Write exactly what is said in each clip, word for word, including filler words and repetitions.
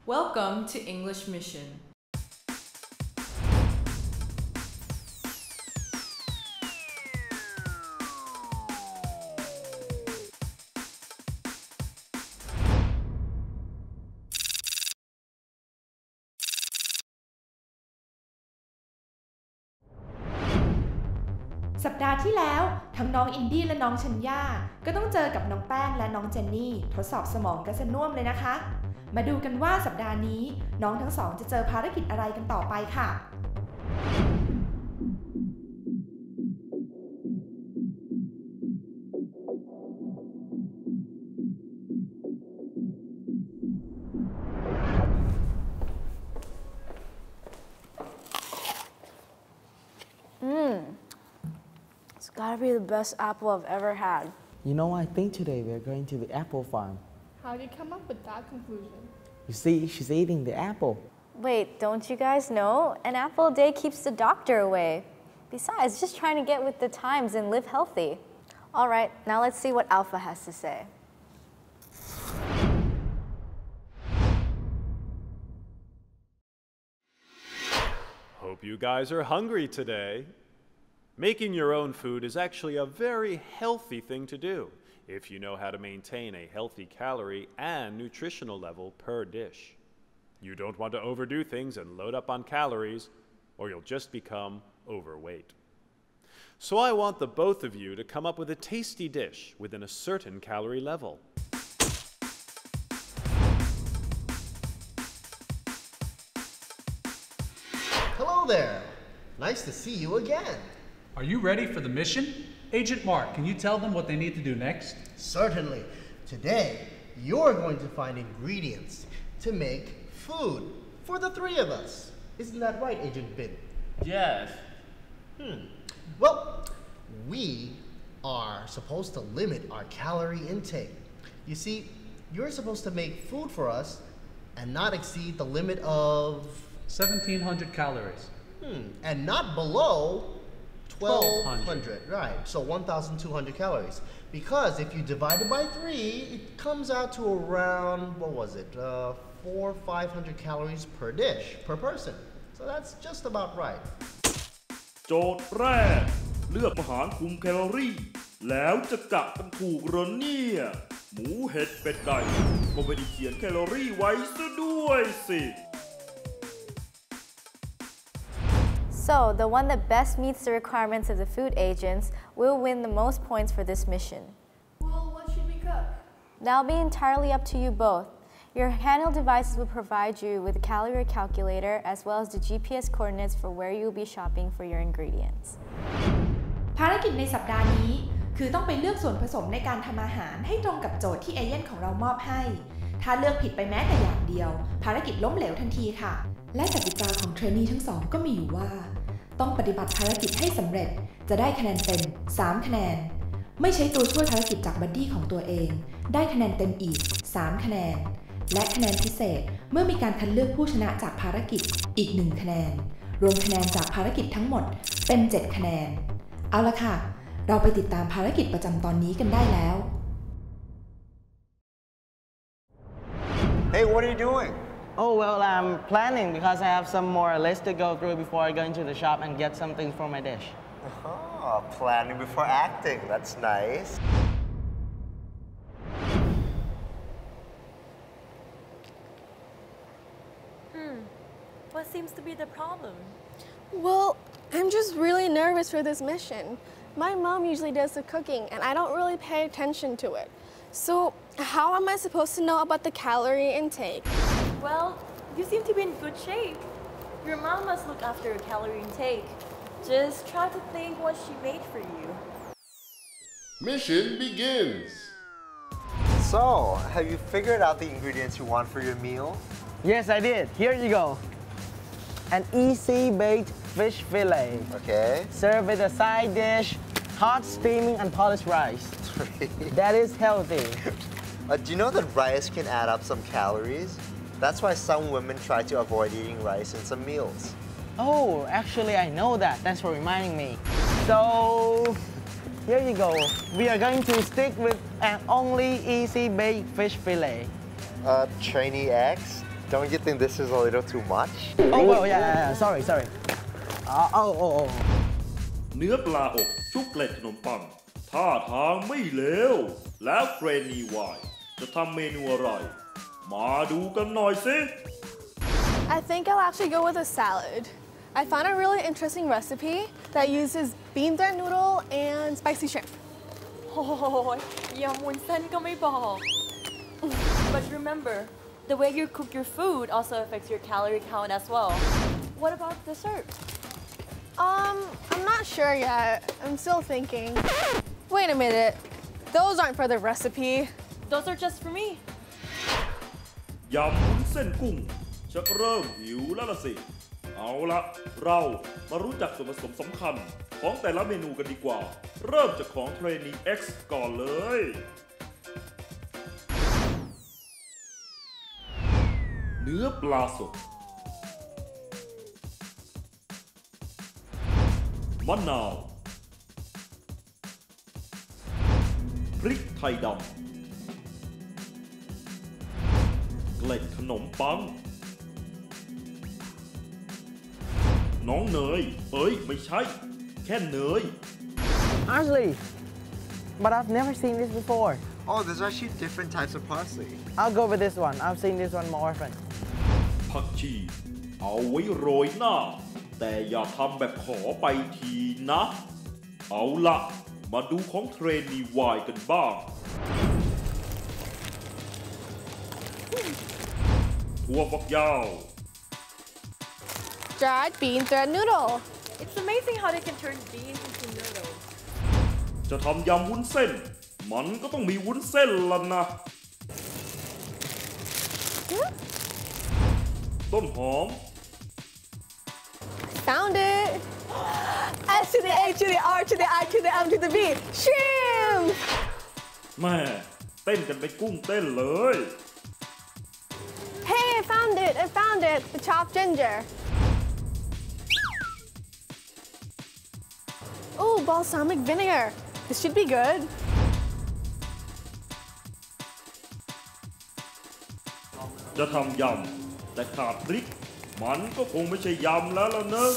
Welcome to English Mission. สัปดาห์ที่แล้วทั้งน้องอินดี้และน้องชัญญาก็ต้องเจอกับน้องแป้งและน้องเจนนี่ทดสอบสมองกันสน่วมเลยนะคะมาดูกันว่าสัปดาห์นี้น้องทั้งสองจะเจอภารกิจอะไรกันต่อไปค่ะ It's gotta be the best apple I've ever had. You know, I think today we're going to the apple farm. How did you come up with that conclusion? You see, she's eating the apple. Wait, don't you guys know? An apple a day keeps the doctor away. Besides, just trying to get with the times and live healthy. All right, now let's see what Alpha has to say. Hope you guys are hungry today. Making your own food is actually a very healthy thing to do if you know how to maintain a healthy calorie and nutritional level per dish. You don't want to overdo things and load up on calories, or you'll just become overweight. So I want the both of you to come up with a tasty dish within a certain calorie level. Hello there. Nice to see you again. Are you ready for the mission? Agent Mark, can you tell them what they need to do next? Certainly. Today, you're going to find ingredients to make food for the three of us. Isn't that right, Agent Bin? Yes. Hmm. Well, we are supposed to limit our calorie intake. You see, you're supposed to make food for us and not exceed the limit of seventeen hundred calories. Hmm. And not below twelve hundred, right? So one thousand two hundred calories. Because if you divide it by three, it comes out to around, what was it, uh, four, five hundred calories per dish, per person. So that's just about right. โจทย์แรกเลือกอาหารคุมแคลอรี่แล้วจะกะกันถูกเหรอเนี่ยหมูเห็ดเป็ดไก่ก็ไม่ได้เขียนแคลอรี่ไว้ซะด้วยสิ So, the one that best meets the requirements of the food agents will win the most points for this mission. Well, what should we cook? That'll be entirely up to you both. Your handheld devices will provide you with a calorie calculator as well as the G P S coordinates for where you will be shopping for your ingredients. ภารกิจในสัปดาห์นี้คือต้องไปเลือกส่วนผสมในการทำอาหารให้ตรงกับโจทย์ที่เอเย่นของเรามอบให้ถ้าเลือกผิดไปแม้แต่อย่างเดียวภารกิจล้มเหลวทันทีค่ะและกติกาของเทรนนีทั้งสองก็มีอยู่ว่าต้องปฏิบัติภารกิจให้สำเร็จจะได้คะแนนเต็มสามคะแนนไม่ใช้ตัวช่วยภารกิจจากบัดดี้ของตัวเองได้คะแนนเต็มอีกสามคะแนนและคะแนนพิเศษเมื่อมีการคัดเลือกผู้ชนะจากภารกิจอีกหนึ่งคะแนนรวมคะแนนจากภารกิจทั้งหมดเป็นเจ็ดคะแนนเอาละค่ะเราไปติดตามภารกิจประจำตอนนี้กันได้แล้ว Hey, what are you doing? Oh, well, I'm planning because I have some more lists to go through before I go into the shop and get something for my dish. Oh, planning before acting. That's nice. Hmm. What seems to be the problem? Well, I'm just really nervous for this mission. My mom usually does the cooking, and I don't really pay attention to it. So, how am I supposed to know about the calorie intake? Well, you seem to be in good shape. Your mom must look after your calorie intake. Just try to think what she made for you. Mission begins. So, have you figured out the ingredients you want for your meal? Yes, I did. Here you go. An easy baked fish fillet. Okay. Serve with a side dish, hot steaming unpolished rice. That is healthy. Uh, do you know that rice can add up some calories? That's why some women try to avoid eating rice in some meals. Oh, actually I know that. Thanks for reminding me. So, here you go. We are going to stick with an only easy baked fish fillet. Uh, Trainee X, Don't you think this is a little too much? Oh, well, yeah, yeah, yeah. Sorry, sorry. Uh, oh, oh, oh. เนื้อปลาอบชุบเกล็ดขนมปังท่าทางไม่เลวแล้วเฟรนนี่วายจะทำเมนูอะไรมาดูกันหน่อยสิ I think I'll actually go with a salad. I found a really interesting recipe that uses bean thread noodle and spicy shrimp. โอ้ยยำวุ้นเส้นก็ไม่บอก But remember, the way you cook your food also affects your calorie count as well. What about dessert? Um, I'm not sure yet. I'm still thinking. Wait a minute. Those aren't for the recipe. Those are just for me. ยำวุ้นเส้นกุ้งชักเริ่มหิวแล้วล่ะสิเอาละเรามารู้จักส่วนผสมสำคัญของแต่ละเมนูกันดีกว่าเริ่มจากของ Trainee X ก่อนเลยเนื้อปลาสดมะนาวพริกไทยดำเกล็ดขนมปังน้องเนยเอ้ยไม่ใช่แค่เนย Actually, but I've never seen this before. Oh, there's actually different types of parsley. I'll go with this one. I've seen this one more often. ผักชีเอาไว้โรยหน้าแต่อย่าทำแบบขอไปทีนะเอาละมาดูของเทรนนีวายกันบ้างถั่วฝักยาว Dried bean thread noodle. It's amazing how they can turn beans into noodles. จะทำยำวุ้นเส้นมันก็ต้องมีวุ้นเส้นล่ะนะต้นหอม Found it. S to the A to the R to the I to the M to the B. Shrimp. แม่เต้นกันไปกุ้งเต้นเลย Hey, I found it. I found it. The chopped ginger. Oh, balsamic vinegar. This should be good. จะทำยำแต่ขาดพริกมันก็คงไม่ใช่ยำแล้วล่ะเนอะ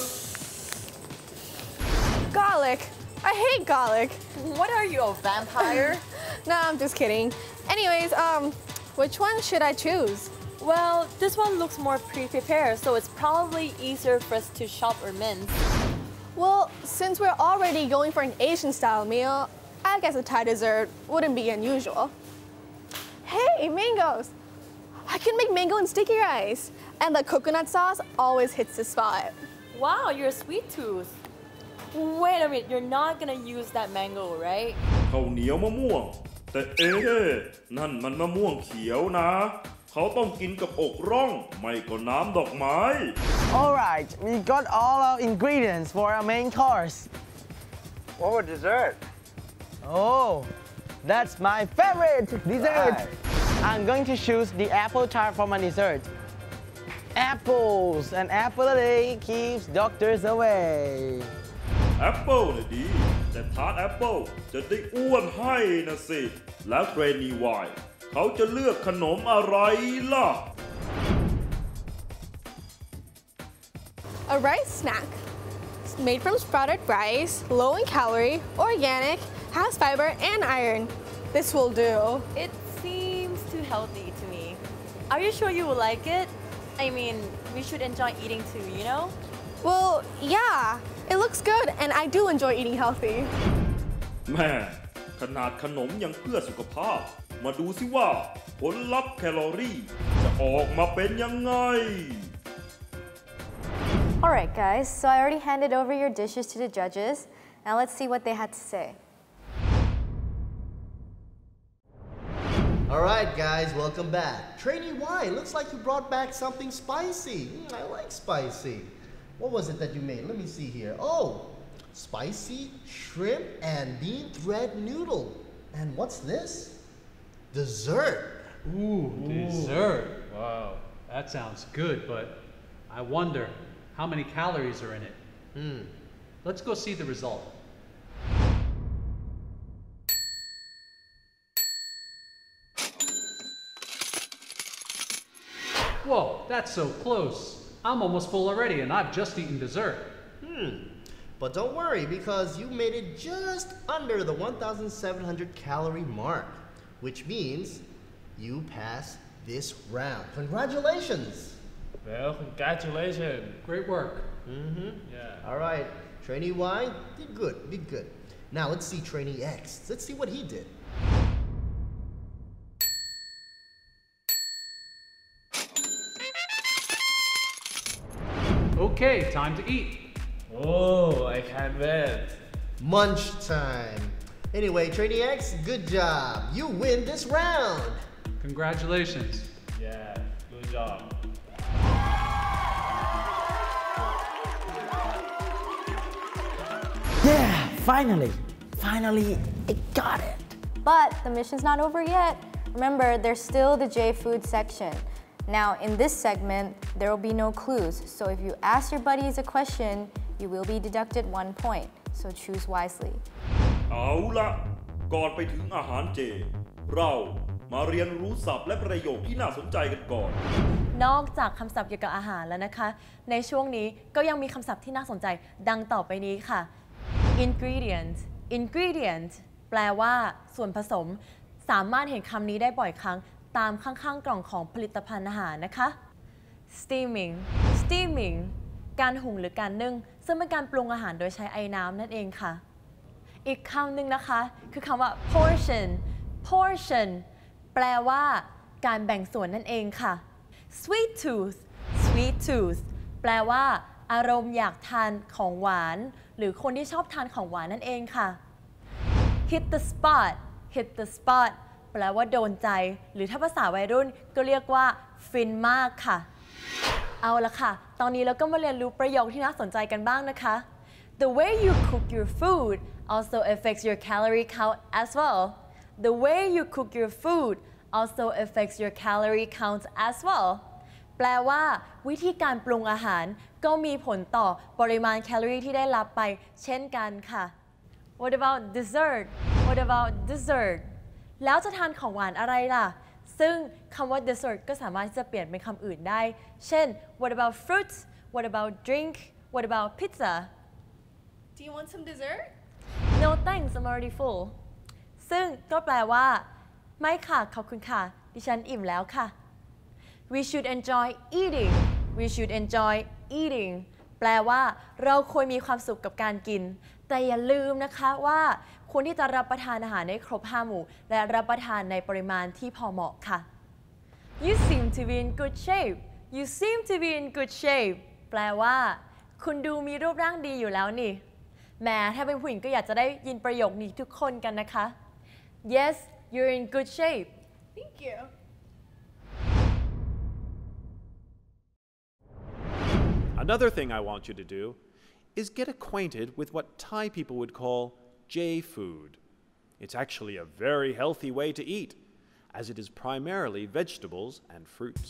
Garlic. I hate garlic. What are you, a vampire? No, I'm just kidding. Anyways, um, which one should I choose? Well, this one looks more pre-prepared, so it's probably easier for us to chop or mince. Well, since we're already going for an Asian-style meal, I guess a Thai dessert wouldn't be unusual. Hey, mangoes! I can make mango and sticky rice, and the coconut sauce always hits the spot. Wow, you're a sweet tooth. Wait a minute, you're not gonna use that mango, right? ข้าวเหนียวมะม่วงแต่เอ๊ะนั่นมันมะม่วงเขียวนะเขาต้องกินกับอกร่องไม่ก็น้ำดอกไม้ Alright, we got all our ingredients for our main course. What about dessert? Oh, that's my favorite dessert. Right. I'm going to choose the apple tart for my dessert. Apples, an apple a day keeps doctors away. แอปเปิลเนี่ยดีแต่ทาร์ตแอปเปิลจะได้อ้วนให้นะสิแล้วเทรนนีวายเขาจะเลือกขนมอะไรล่ะ A rice snack. It's made from sprouted rice, low in calorie, organic, has fiber and iron. This will do. It seems too healthy to me. Are you sure you will like it? I mean, we should enjoy eating too, you know? Well, yeah, it looks good and I do enjoy eating healthy. แม่ขนาดขนมยังเพื่อสุขภาพมาดูสิว่าผลลัพธ์แคลอรี่จะออกมาเป็นยังไง Alright guys, so I already handed over your dishes to the judges. Now let's see what they had to say. Alright guys, welcome back. Trainee Y, looks like you brought back something spicy. Mm, I like spicy. What was it that you made? Let me see here. Oh, spicy shrimp and bean thread noodle. And what's this? Dessert. Ooh, dessert. Wow, that sounds good, but I wonder how many calories are in it. Hmm. Let's go see the result. Whoa, that's so close. I'm almost full already and I've just eaten dessert. Hmm. But don't worry, because you made it just under the one thousand seven hundred calorie mark, which means you passed this round. Congratulations! Well, congratulations. Great work. Mm-hmm. Yeah. All right, trainee Y, did good, did good. Now let's see trainee X. Let's see what he did. Okay, time to eat. Oh, I can't wait. Munch time. Anyway, trainee X, good job. You win this round. Congratulations. Yeah, good job. Yeah, finally. Finally, I got it. But the mission's not over yet. Remember, there's still the J food section. Now, in this segment, there will be no clues. So if you ask your buddies a question, you will be deducted one point. So choose wisely. เอาละก่อนไปถึงอาหารเจเรามาเรียนรู้ศัพท์และประโยคที่น่าสนใจกันก่อนนอกจากคำศัพท์เกี่ยวกับอาหารแล้วนะคะในช่วงนี้ก็ยังมีคำศัพท์ที่น่าสนใจดังต่อไปนี้ค่ะ ingredient ingredient แปลว่าส่วนผสมสามารถเห็นคำนี้ได้บ่อยครั้งตามข้างๆกล่องของผลิตภัณฑ์อาหารนะคะ steaming steaming การหุงหรือการนึ่งซึ่งเป็นการปรุงอาหารโดยใช้ไอ้น้ำนั่นเองค่ะอีกคำหนึ่งนะคะคือคำว่า portion portion แปลว่าการแบ่งส่วนนั่นเองค่ะ sweet tooth sweet tooth แปลว่าอารมณ์อยากทานของหวานหรือคนที่ชอบทานของหวานนั่นเองค่ะ hit the spot hit the spot แปลว่าโดนใจหรือถ้าภาษาวัยรุ่นก็เรียกว่าฟินมากค่ะเอาละค่ะตอนนี้เราก็มาเรียนรู้ประโยคที่น่าสนใจกันบ้างนะคะ The way you cook your food also affects your calorie count as well. The way you cook your food also affects your calorie count as well. แปลว่าวิธีการปรุงอาหารก็มีผลต่อปริมาณแคลอรี่ที่ได้รับไปเช่นกันค่ะ What about dessert? What about dessert? แล้วจะทานของหวานอะไรล่ะซึ่งคำว่า dessert ก็สามารถที่จะเปลี่ยนเป็นคำอื่นได้เช่น What about fruit? What about drink? What about pizza? Do you want some dessert? No thanks, I'm already full. ซึ่งก็แปลว่าไม่ค่ะขอบคุณค่ะดิฉันอิ่มแล้วค่ะ We should enjoy eating. We should enjoy eating. แปลว่าเราควรมีความสุขกับการกินแต่อย่าลืมนะคะว่าควรที่จะรับประทานอาหารให้ครบห้าหมู่และรับประทานในปริมาณที่พอเหมาะค่ะ You seem to be in good shape. You seem to be in good shape. แปลว่าคุณดูมีรูปร่างดีอยู่แล้วนี่แม้ถ้าเป็นผู้หญิงก็อยากจะได้ยินประโยคนี้ทุกคนกันนะคะ Yes, you're in good shape. Thank you. Another thing I want you to do is get acquainted with what Thai people would call J food. It's actually a very healthy way to eat, as it is primarily vegetables and fruits.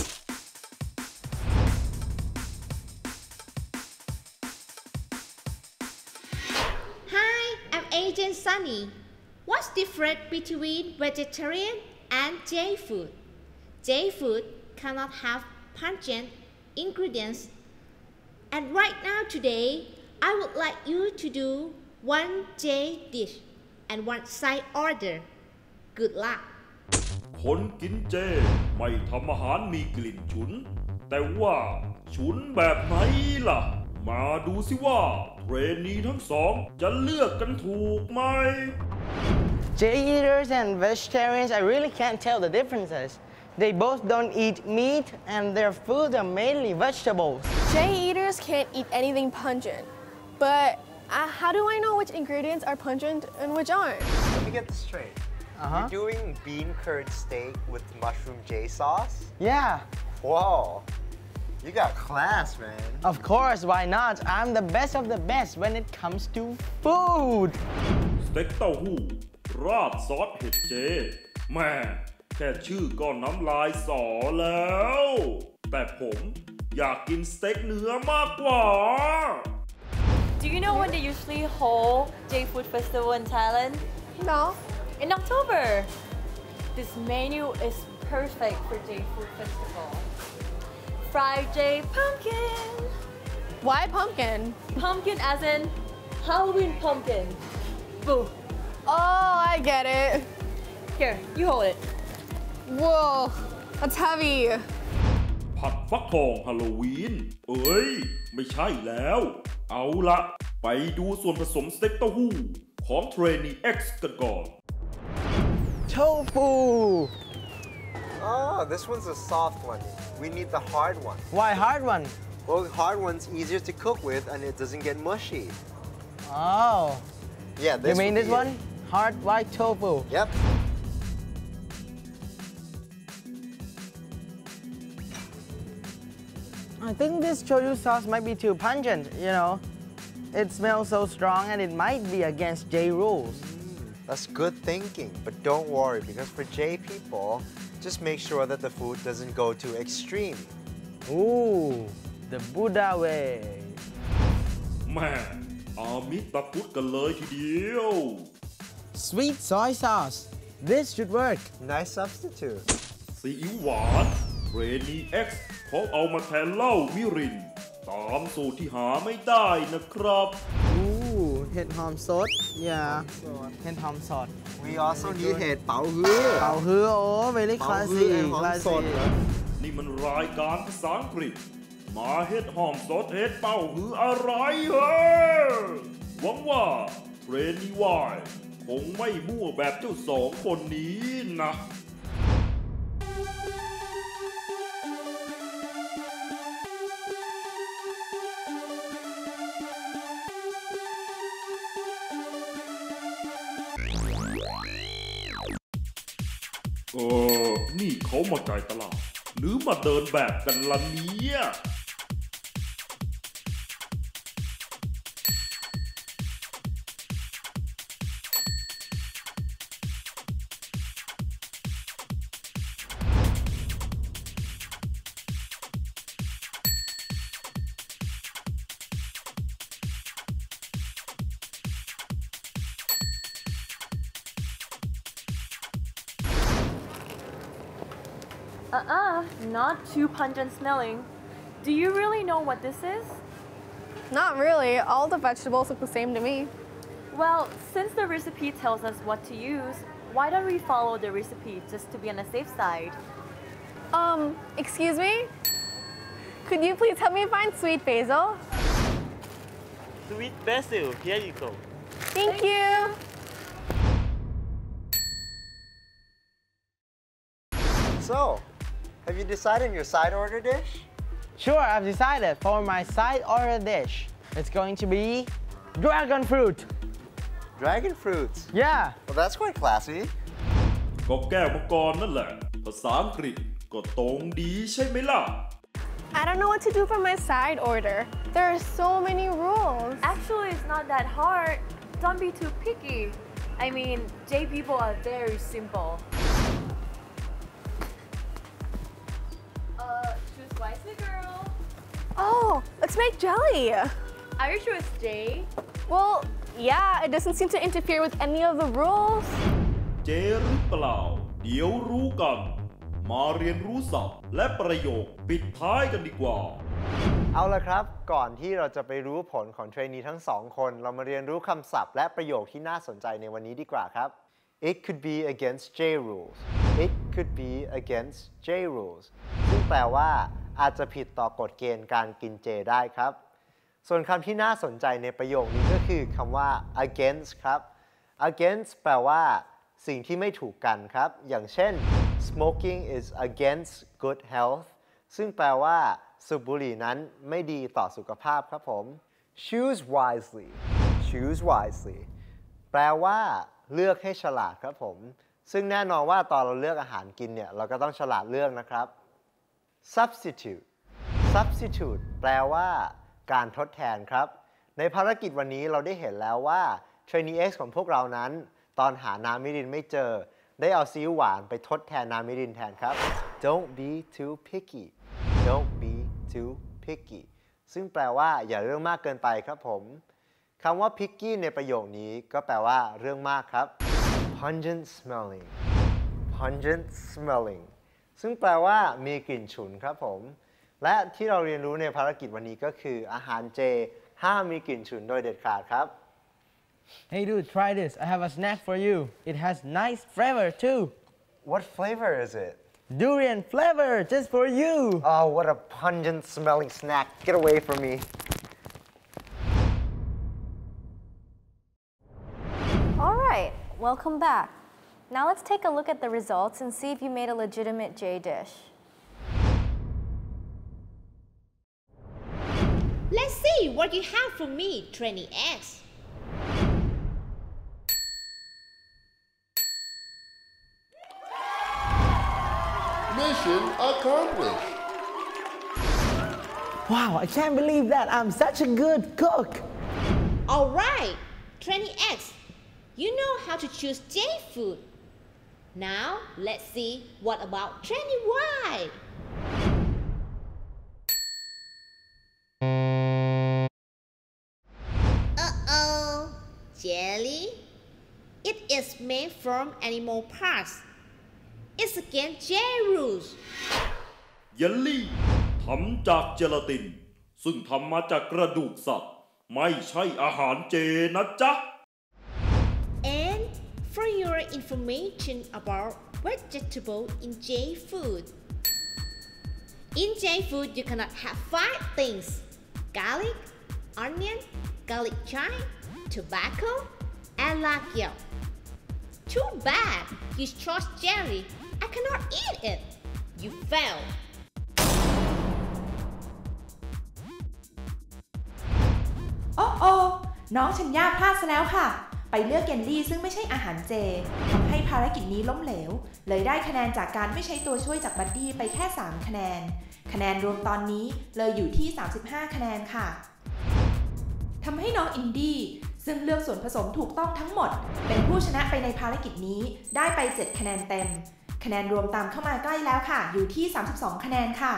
Hi, I'm Agent Sunny. What's different between vegetarian and J food? J food cannot have pungent ingredients. And right now today, I would like you to do one J dish and one side order. Good luck. คนกินเจไม่ทำอาหารมีกลิ่นฉุนแต่ว่าฉุนแบบไหนล่ะมาดูสิว่าเทรนนีทั้งสองจะเลือกกันถูกไหม J eaters and vegetarians, I really can't tell the differences. They both don't eat meat and their food are mainly vegetables. J eaters can't eat anything pungent. But uh, how do I know which ingredients are pungent and which aren't? Let me get this straight. Uh-huh. You're doing bean curd steak with mushroom J sauce? Yeah. Whoa. You got class, man. Of course, why not? I'm the best of the best when it comes to food. สเต็กเต้าหู้ราดซอสเห็ดเจแม่แค่ชื่อก็น้ำลายสอแล้วแต่ผมอยากกินสเต็กเนื้อมากกว่า Do you know when they usually hold J Food Festival in Thailand? No. In October. This menu is perfect for J Food Festival. Fried J pumpkin. Why pumpkin? Pumpkin as in Halloween pumpkin. Boo. Oh, I get it. Here, you hold it. Whoa, that's heavy. ผัดฟักทองฮาโลวีนเอ้ยไม่ใช่แล้วเอาละไปดูส่วนผสมสเต็กเต้าหู้ของเทรนนี่ X กันก่อน Tofu! Oh, this one's a soft one. We need the hard one. Why hard one? Well, the hard one's easier to cook with and it doesn't get mushy. Oh. Yeah, this You mean this would be one? it. Hard white tofu. Yep. I think this shoyu sauce might be too pungent, you know. It smells so strong and it might be against J rules. That's good thinking, but don't worry because for J people, just make sure that the food doesn't go too extreme. Ooh, the Buddha way. แม่อามิตาพุทธกันเลยทีเดียว Sweet soy sauce. This should work. Nice substitute. ซีอิ๊วหวานเทรนนี่ X เขาเอามาแทนเหล้ามิรินตามสูตรที่หาไม่ได้นะครับ Ooh, เห็ดหอมสด Yeah, เห็ดหอมสด We also need เห็ดเป๋าฮื้อเป๋าฮื้อ oh, very เป๋าฮื้ classy, อหอมสด classy. นี่มันรายการภาษาอังกฤษมาเฮ็ดหอมสดเฮ็ดเป้าหืออะไรเฮ้หวังว่าเทรนนี่วายคงไม่มั่วแบบเจ้าสองคนนี้นะ เออ นี่เขามาจ่ายตลาดหรือมาเดินแบบกันล่ะเนี่ย Uh-uh, not too pungent smelling. Do you really know what this is? Not really. All the vegetables look the same to me. Well, since the recipe tells us what to use, why don't we follow the recipe just to be on the safe side? Um, excuse me? Could you please help me find sweet basil? Sweet basil, here you go. Thank you. So, have you decided on your side order dish? Sure, I've decided for my side order dish. It's going to be dragon fruit. Dragon fruits? Yeah. Well, that's quite classy. ก็แก้วมังกรนั่นแหละภาษาอังกฤษก็ตรงดีใช่ไหมล่ะ I don't know what to do for my side order. There are so many rules. Actually, it's not that hard. Don't be too picky. I mean, J people are very simple. Uh, choose wisely, girl. Oh, let's make jelly. Are you sure it's J? Well, yeah, it doesn't seem to interfere with any of the rules. เจหรือเปล่า เดี๋ยวรู้กัน มาเรียนรู้ศัพท์และประโยคปิดท้ายกันดีกว่าเอาละครับ ก่อนที่เราจะไปรู้ผลของเทรนนีทั้งสองคน เรามาเรียนรู้คำศัพท์และประโยคที่น่าสนใจในวันนี้ดีกว่าครับ It could be against J rules. It could be against J rules. ซึ่งแปลว่าอาจจะผิดต่อกฎเกณฑ์การกินเจได้ครับ ส่วนคำที่น่าสนใจในประโยคนี้ก็คือคำว่า against ครับ against แปลว่าสิ่งที่ไม่ถูกกันครับ อย่างเช่น smoking is against good health ซึ่งแปลว่าสูบบุหรี่นั้นไม่ดีต่อสุขภาพครับผม choose wisely choose wisely แปลว่าเลือกให้ฉลาดครับผม ซึ่งแน่นอนว่าตอนเราเลือกอาหารกินเนี่ยเราก็ต้องฉลาดเลือกนะครับ substitute substitute แปลว่าการทดแทนครับ ในภารกิจวันนี้เราได้เห็นแล้วว่า Trainee X ของพวกเรานั้นตอนหาน้ำมิรินไม่เจอได้เอาซีอิ๊วหวานไปทดแทนน้ำมิรินแทนครับ Don't be too picky Don't be too picky ซึ่งแปลว่าอย่าเรื่องมากเกินไปครับผมคำว่า picky ในประโยคนี้ก็แปลว่าเรื่องมากครับ pungent smelling pungent smelling ซึ่งแปลว่ามีกลิ่นฉุนครับผมและที่เราเรียนรู้ในภารกิจวันนี้ก็คืออาหารเจห้ามมีกลิ่นฉุนโดยเด็ดขาดครับ Hey dude, try this. I have a snack for you. It has nice flavor too. What flavor is it? Durian flavor, just for you. Oh, what a pungent smelling snack. Get away from me. All right, welcome back. Now let's take a look at the results and see if you made a legitimate J dish. Let's see what you have for me, Trainee X. Mission accomplished. Wow, I can't believe that. I'm such a good cook. All right, Trainee X, you know how to choose J food. Now, let's see what about Trainee Y. Uh-oh, jelly? It is made from animal parts. It's against J rules. เยลลี่ทำจากเจลาตินซึ่งทำมาจากกระดูกสัตว์ไม่ใช่อาหารเจนะจ๊ะ And for your information about vegetable in J food. In J food, you cannot have five things: garlic, onion, garlic chive, tobacco, and lagyo. Too bad you chose jelly. I cannot eat it. You failed. โอ้โอน้องชัญญาพลาดซะแล้วค่ะไปเลือกเยลลี่ซึ่งไม่ใช่อาหารเจทำให้ภารกิจนี้ล้มเหลวเลยได้คะแนนจากการไม่ใช้ตัวช่วยจากบัดดี้ไปแค่สามคะแนนคะแนนรวมตอนนี้เลยอยู่ที่สามสิบห้าคะแนนค่ะทำให้น้องอินดี้ซึ่งเลือกส่วนผสมถูกต้องทั้งหมดเป็นผู้ชนะไปในภารกิจนี้ได้ไปเจ็ดคะแนนเต็มคะแนนรวมตามเข้ามาใกล้แล้วค่ะอยู่ที่สามสิบสองคะแนนค่ะ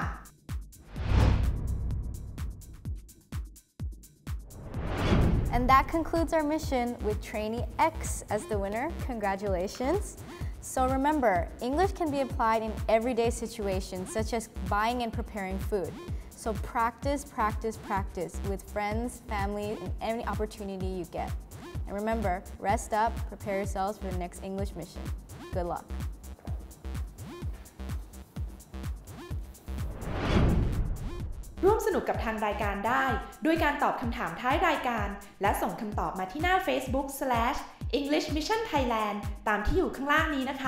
And that concludes our mission with Trainee X as the winner. Congratulations. So remember, English can be applied in everyday situations such as buying and preparing food. So practice, practice, practice with friends, family, and any opportunity you get. And remember, rest up, prepare yourselves for the next English mission. Good luck. ร่วมสนุกกับทางรายการได้ด้วยการตอบคำถามท้ายรายการและส่งคำตอบมาที่หน้า Facebook slash English Mission Thailand ตามที่อยู่ข้างล่างนี้นะคะ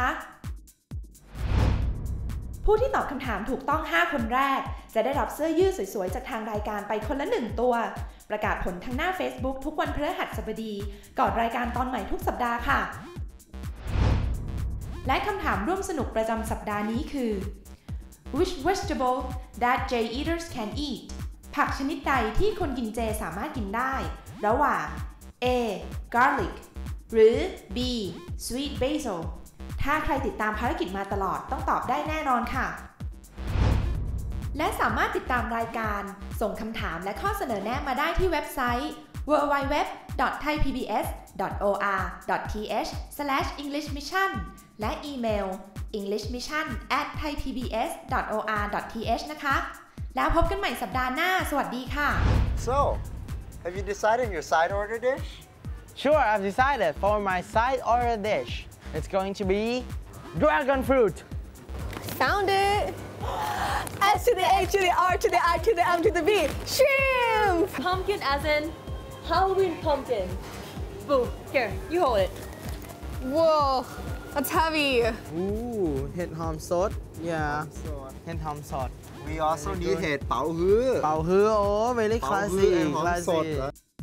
ผู้ที่ตอบคำถามถูกต้องห้าคนแรกจะได้รับเสื้อยืดสวยๆจากทางรายการไปคนละหนึ่งตัวประกาศผลทางหน้า Facebook ทุกวันพฤหัสบดีก่อนรายการตอนใหม่ทุกสัปดาห์ค่ะและคำถามร่วมสนุกประจำสัปดาห์นี้คือ Which vegetable that J eaters can eat ผักชนิดใดที่คนกินเจสามารถกินได้ระหว่าง A. garlic หรือ B. sweet basil ถ้าใครติดตามภารกิจมาตลอดต้องตอบได้แน่นอนค่ะและสามารถติดตามรายการส่งคำถามและข้อเสนอแนะมาได้ที่เว็บไซต์ ดับเบิลยู ดับเบิลยู ดับเบิลยู ดอท ไทยพีบีเอส ดอท โอ อาร์ ดอท ที เอช สแลช อิงลิชมิชชั่น และอีเมล อิงลิชมิชชั่น แอท ไทยพีบีเอส ดอท โอ อาร์ ดอท ที เอช นะคะ แล้วพบกันใหม่สัปดาห์หน้าสวัสดีค่ะ So, have you decided your side order dish? Sure, I've decided for my side order dish. It's going to be dragon fruit. Found it! S to the A to the R to the I to the M to the B. Shrimp! Pumpkin as in Halloween pumpkin. Boo, here, you hold it. Whoa, that's heavy. Ooh, เห็ดหอมสด Yeah, เห็ดหอมสด We also need เห็ดเป๋าฮื้อเป๋าฮื้อ oh very เป๋าฮื้อ classy หอมสด classy